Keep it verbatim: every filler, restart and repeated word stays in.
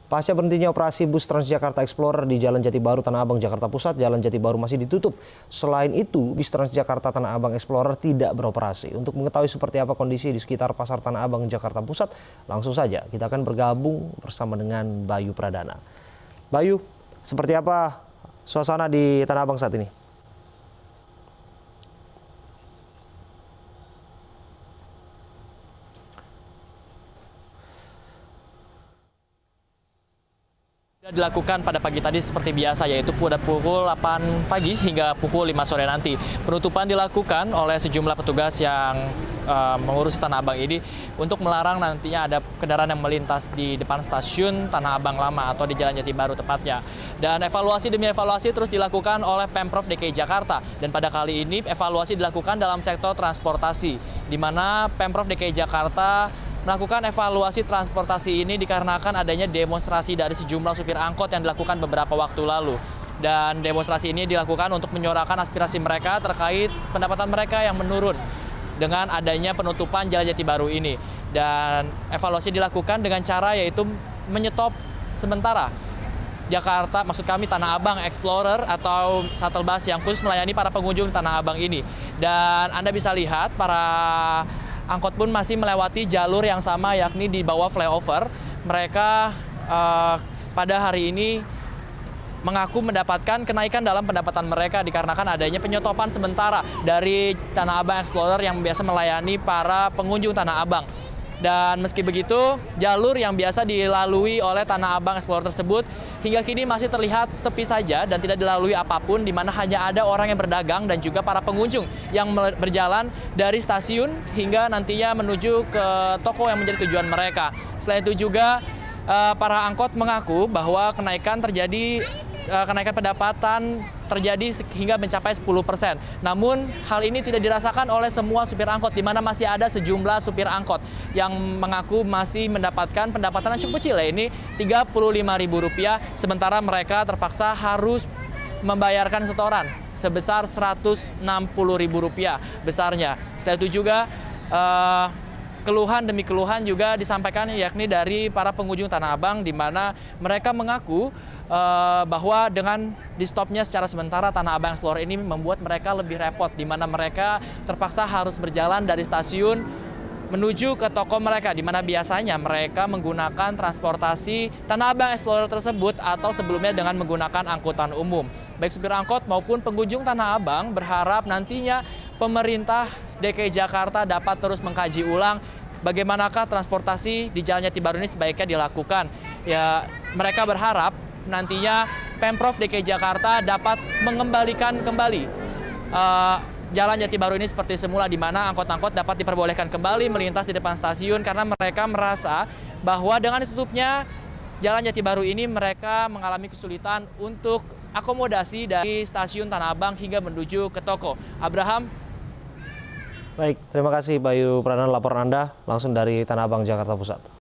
Pasca berhentinya operasi bus Transjakarta Explorer di Jalan Jati Baru Tanah Abang, Jakarta Pusat, Jalan Jati Baru masih ditutup. Selain itu, bis Transjakarta Tanah Abang Explorer tidak beroperasi. Untuk mengetahui seperti apa kondisi di sekitar Pasar Tanah Abang, Jakarta Pusat, langsung saja kita akan bergabung bersama dengan Bayu Pradana. Bayu, seperti apa suasana di Tanah Abang saat ini? Dilakukan pada pagi tadi seperti biasa, yaitu pada pukul delapan pagi hingga pukul lima sore nanti. Penutupan dilakukan oleh sejumlah petugas yang uh, mengurus Tanah Abang ini untuk melarang nantinya ada kendaraan yang melintas di depan stasiun Tanah Abang Lama atau di Jalan Jati Baru tepatnya. Dan evaluasi demi evaluasi terus dilakukan oleh Pemprov D K I Jakarta. Dan pada kali ini evaluasi dilakukan dalam sektor transportasi, di mana Pemprov D K I Jakarta melakukan evaluasi transportasi ini dikarenakan adanya demonstrasi dari sejumlah supir angkot yang dilakukan beberapa waktu lalu. Dan demonstrasi ini dilakukan untuk menyuarakan aspirasi mereka terkait pendapatan mereka yang menurun dengan adanya penutupan Jalan Jati Baru ini. Dan evaluasi dilakukan dengan cara yaitu menyetop sementara Jakarta, maksud kami Tanah Abang Explorer atau shuttle bus yang khusus melayani para pengunjung Tanah Abang ini. Dan Anda bisa lihat para angkot pun masih melewati jalur yang sama, yakni di bawah flyover. Mereka uh, pada hari ini mengaku mendapatkan kenaikan dalam pendapatan mereka dikarenakan adanya penyetopan sementara dari Tanah Abang Explorer yang biasa melayani para pengunjung Tanah Abang. Dan meski begitu, jalur yang biasa dilalui oleh Tanah Abang Explorer tersebut hingga kini masih terlihat sepi saja dan tidak dilalui apapun, di mana hanya ada orang yang berdagang dan juga para pengunjung yang berjalan dari stasiun hingga nantinya menuju ke toko yang menjadi tujuan mereka. Selain itu juga para angkot mengaku bahwa kenaikan terjadi kenaikan pendapatan terjadi hingga mencapai sepuluh persen. Namun hal ini tidak dirasakan oleh semua supir angkot, di mana masih ada sejumlah supir angkot yang mengaku masih mendapatkan pendapatan yang cukup kecil, ya ini tiga puluh lima ribu rupiah, sementara mereka terpaksa harus membayarkan setoran sebesar seratus enam puluh ribu rupiah besarnya. Selain itu juga uh, keluhan demi keluhan juga disampaikan, yakni dari para pengunjung Tanah Abang, di mana mereka mengaku uh, bahwa dengan di stopnya secara sementara Tanah Abang Explorer ini membuat mereka lebih repot, di mana mereka terpaksa harus berjalan dari stasiun menuju ke toko mereka, di mana biasanya mereka menggunakan transportasi Tanah Abang Explorer tersebut atau sebelumnya dengan menggunakan angkutan umum. Baik supir angkot maupun pengunjung Tanah Abang berharap nantinya pemerintah D K I Jakarta dapat terus mengkaji ulang bagaimanakah transportasi di Jalan Jati Baru ini sebaiknya dilakukan. Ya, mereka berharap nantinya Pemprov D K I Jakarta dapat mengembalikan kembali uh, Jalan Jati Baru ini seperti semula, di mana angkot-angkot dapat diperbolehkan kembali melintas di depan stasiun, karena mereka merasa bahwa dengan ditutupnya Jalan Jati Baru ini mereka mengalami kesulitan untuk akomodasi dari stasiun Tanah Abang hingga menuju ke toko. Abraham. Baik, terima kasih Bayu Pradana, laporan Anda langsung dari Tanah Abang, Jakarta Pusat.